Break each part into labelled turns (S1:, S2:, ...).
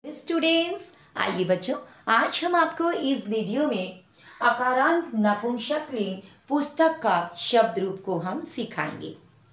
S1: Students, आइए बच्चों, आज हम आपको इस वीडियो में अकारांत नपुंसकलिंग पुस्तक का शब्द रूप को हम सिखाएंगे।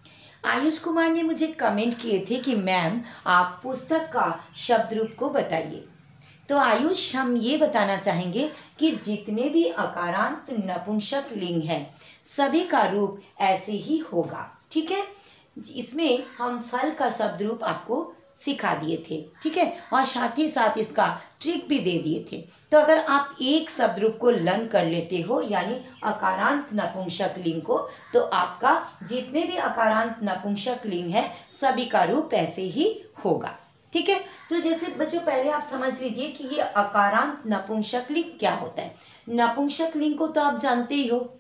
S1: आयुष कुमार ने मुझे कमेंट किए थे कि मैम आप पुस्तक का शब्द रूप को बताइए। तो आयुष, हम ये बताना चाहेंगे कि जितने भी अकारांत नपुंसकलिंग हैं सभी का रूप ऐसे ही होगा। ठीक है, इसमें हम फल का शब्द रूप आपको सिखा दिए थे। ठीक है, और साथ ही साथ इसका ट्रिक भी दे दिए थे। तो अगर आप एक शब्द रूप को लर्न कर लेते हो यानी अकारांत नपुंसकलिंग को, तो आपका जितने भी अकारांत नपुंसकलिंग है सभी का रूप ऐसे ही होगा। ठीक है, तो जैसे बच्चों पहले आप समझ लीजिए कि ये अकारांत नपुंसकलिंग क्या होता है। नपुंसकलिंग को तो आप जानते ही हो,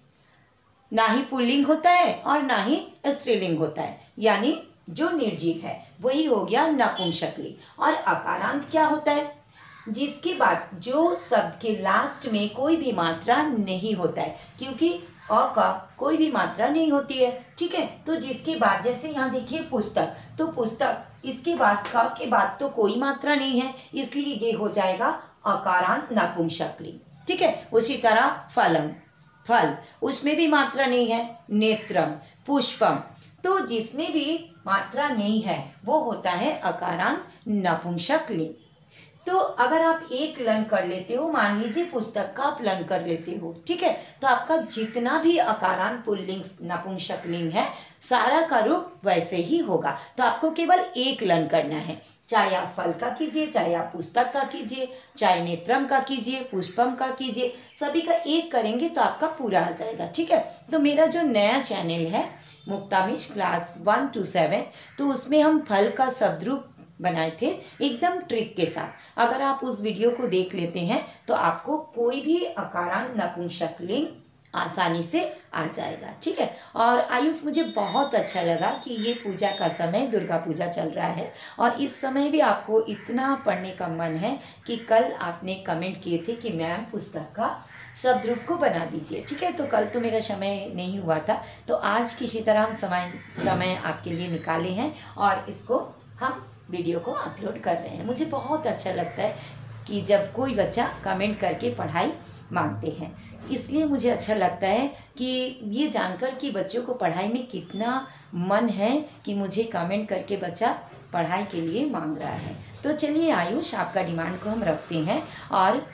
S1: ना ही पुल्लिंग होता है और ना ही स्त्रीलिंग होता है, यानी जो निर्जीव है वही हो गया नपुंसकलिंग। और अकारांत क्या होता है? जिसके बाद जो शब्द के लास्ट में कोई भी मात्रा नहीं होता है, क्योंकि अ का कोई भी मात्रा नहीं होती है। ठीक है, तो जिसके बाद जैसे यहाँ देखिए पुस्तक, तो पुस्तक इसके बाद क के बाद तो कोई मात्रा नहीं है, इसलिए ये हो जाएगा अकारांत नपुंसकलिंग। ठीक है, उसी तरह फलम, फल, उसमें भी मात्रा नहीं है। नेत्रम, पुष्पम, तो जिसमें भी मात्रा नहीं है वो होता है अकारांत नपुंसकलिंग। तो अगर आप एक लर्न कर लेते हो, मान लीजिए पुस्तक का आप लर्न कर लेते हो, ठीक है, तो आपका जितना भी अकारांत पुल्लिंग नपुंसकलिंग है सारा का रूप वैसे ही होगा। तो आपको केवल एक लर्न करना है, चाहे आप फल का कीजिए, चाहे आप पुस्तक का कीजिए, चाहे नेत्रम का कीजिए, पुष्पम का कीजिए, सभी का एक करेंगे तो आपका पूरा आ जाएगा। ठीक है, तो मेरा जो नया चैनल है मुक्ता मिश क्लास 1 to 7, तो उसमें हम फल का शब्द रूप बनाए थे एकदम ट्रिक के साथ। अगर आप उस वीडियो को देख लेते हैं तो आपको कोई भी अकारांत नपुंसकलिंग आसानी से आ जाएगा। ठीक है, और आयुष, मुझे बहुत अच्छा लगा कि ये पूजा का समय, दुर्गा पूजा चल रहा है और इस समय भी आपको इतना पढ़ने का मन है कि कल आपने कमेंट किए थे कि मैम पुस्तक का शब्द रूप को बना दीजिए। ठीक है, तो कल तो मेरा समय नहीं हुआ था, तो आज किसी तरह हम समय आपके लिए निकाले हैं और इसको हम वीडियो को अपलोड कर रहे हैं। मुझे बहुत अच्छा लगता है कि जब कोई बच्चा कमेंट करके पढ़ाई मांगते हैं, इसलिए मुझे अच्छा लगता है कि ये जानकर कि बच्चों को पढ़ाई में कितना मन है कि मुझे कमेंट करके बच्चा पढ़ाई के लिए मांग रहा है। तो चलिए आयुष, आपका डिमांड को हम रखते हैं और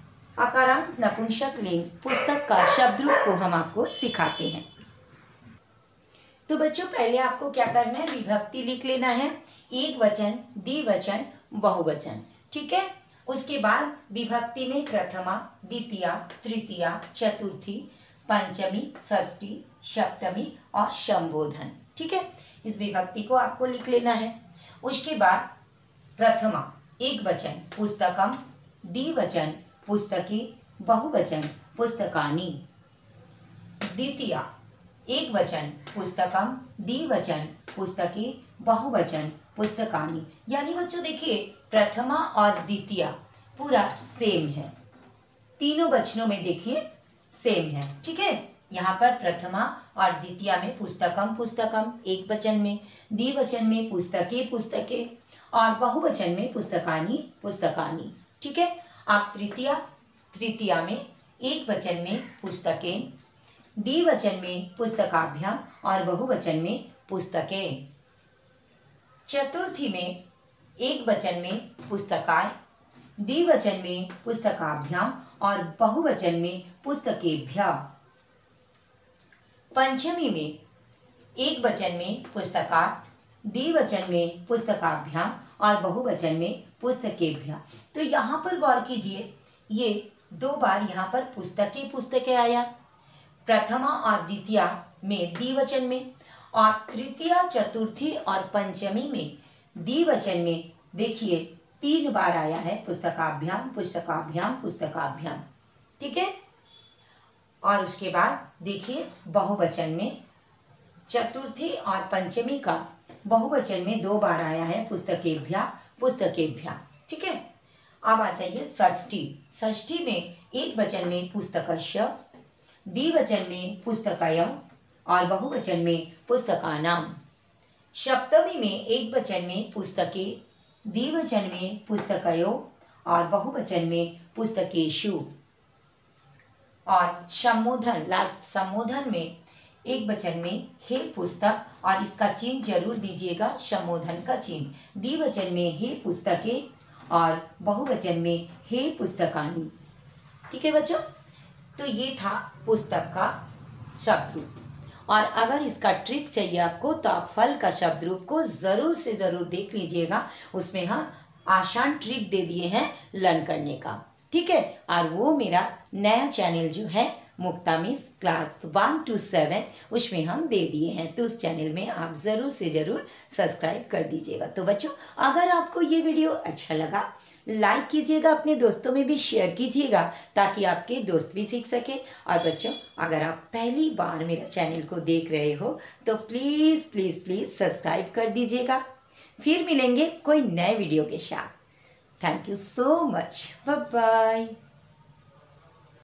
S1: अकारांत नपुंसकलिंग पुस्तक का शब्द रूप को हम आपको सिखाते हैं। तो बच्चों पहले आपको क्या करना है, विभक्ति लिख लेना है, एक वचन, द्विवचन, बहुवचन। ठीक है, उसके बाद विभक्ति में प्रथमा, द्वितीया, तृतीया, चतुर्थी, पंचमी, षष्ठी, सप्तमी और संबोधन। ठीक है, इस विभक्ति को आपको लिख लेना है। उसके बाद प्रथमा एक वचन पुस्तकम, द्विवचन पुस्तकी, बहुवचन पुस्तकानि। द्वितीया एक वचन पुस्तकम, द्विवचन पुस्तकी, बहुवचन पुस्तकानि। यानी बच्चों देखिए प्रथमा और द्वितीया पूरा सेम है, तीनों वचनों में देखिए सेम है। ठीक है, यहाँ पर प्रथमा और द्वितीया में पुस्तकम पुस्तकम एक वचन में, द्विवचन में पुस्तके पुस्तके और बहुवचन में पुस्तकानि पुस्तकानि। ठीक है, आप तृतीया में एक वचन में पुस्तकें, द्विवचन में पुस्तकाभ्याम और बहुवचन में पुस्तकें। चतुर्थी में एक वचन में पुस्तकाय, द्विवचन में पुस्तकाभ्याम और बहुवचन में पुस्तकेभ्यः। पंचमी में एक वचन में पुस्तकात्, द्विवचन में पुस्तकाभ्याम और बहुवचन में पुस्तकेभ्यः। तो यहाँ पर गौर कीजिए, ये दो बार यहाँ पर पुस्तके पुस्तके आया, प्रथमा और द्वितीया में द्विवचन में, और तृतीया, चतुर्थी और पंचमी में द्विवचन में देखिए 3 बार आया है पुस्तकाभ्याम पुस्तकाभ्याम पुस्तकाभ्याम। ठीक है, और उसके बाद देखिए बहुवचन में चतुर्थी और पंचमी का बहुवचन में 2 बार आया है पुस्तकेभ्यः पुस्तकेभ्यः। ठीक है, अब आ जाइए षष्ठी। षष्ठी में एक वचन में पुस्तकस्य, द्विवचन में पुस्तकयः और बहुवचन में पुस्तकानाम। सप्तमी में एक वचन में पुस्तके, द्विवचन में पुस्तकयो और बहुवचन में पुस्तकेषु। और संबोधन, लास्ट संबोधन में एक वचन में हे पुस्तक, और इसका चिन्ह जरूर दीजिएगा, संबोधन का चिन्ह। द्विवचन में हे पुस्तके और बहुवचन में हे पुस्तकानि। ठीक है बच्चों, तो ये था पुस्तक का शब्द रूप। और अगर इसका ट्रिक चाहिए आपको तो आप फल का शब्द रूप को ज़रूर से ज़रूर देख लीजिएगा, उसमें हम आसान ट्रिक दे दिए हैं लर्न करने का। ठीक है, और वो मेरा नया चैनल जो है मुक्ता मिस क्लास 1 to 7 उसमें हम दे दिए हैं, तो उस चैनल में आप ज़रूर से ज़रूर सब्सक्राइब कर दीजिएगा। तो बच्चों, अगर आपको ये वीडियो अच्छा लगा लाइक कीजिएगा, अपने दोस्तों में भी शेयर कीजिएगा ताकि आपके दोस्त भी सीख सके। और बच्चों, अगर आप पहली बार मेरा चैनल को देख रहे हो तो प्लीज़ प्लीज़ प्लीज़ सब्सक्राइब कर दीजिएगा। फिर मिलेंगे कोई नए वीडियो के साथ। Thank you so much, bye bye.